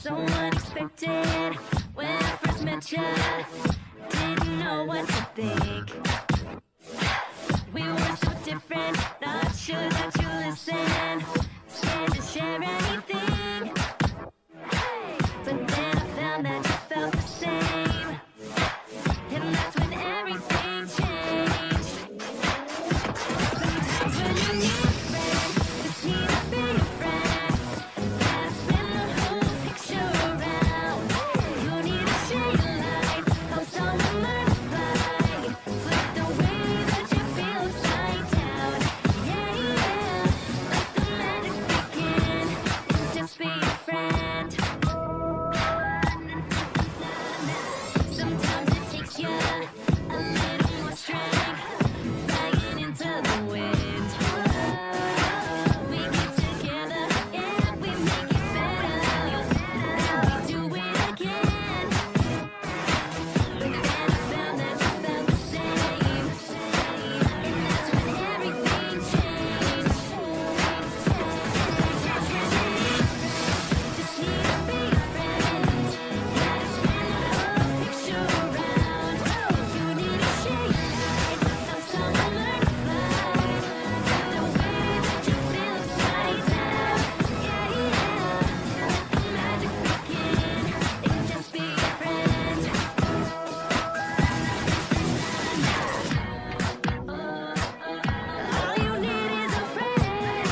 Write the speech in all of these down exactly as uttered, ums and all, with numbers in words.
so unexpected. When I first met you, didn't know what to think. We were so different, not sure that you listen. Scared to share anything. But then I found that you felt the same. And that's when everything changed. Sometimes when you need a friend, just need to be a friend. Gotta spin the whole picture around. You need to share your light, help someone learn to fly. Flip the way that you feel upside down. Yeah, yeah, let the magic begin. And just be a friend. Sometimes it takes you a little more strength, flying into the wind. We get together and we make it better. Then we do it again. But then I found that you felt the same. And that's when everything changed. Sometimes when you need a friend, just need to be a friend. Gotta spin the whole picture around. You need to share your light, help someone learn to fly. Flip the way that you feel upside down. Yeah, yeah, let the magic begin. And just be a friend. All you need is a friend.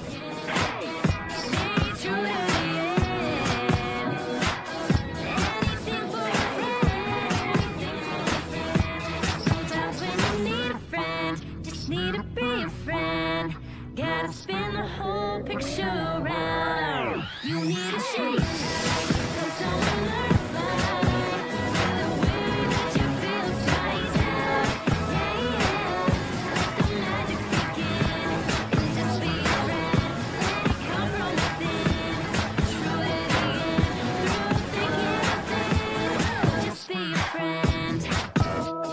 Stay true to the end. Anything for a friend. Sometimes when you need a friend, just need to be a friend. Gotta spin the whole picture around. You need to share your light, help someone learn to fly. The way that you feel upside down. Yeah, yeah, let the magic begin. And just be a friend, let it come from within. True to the end, through thick and thin. Just be a friend.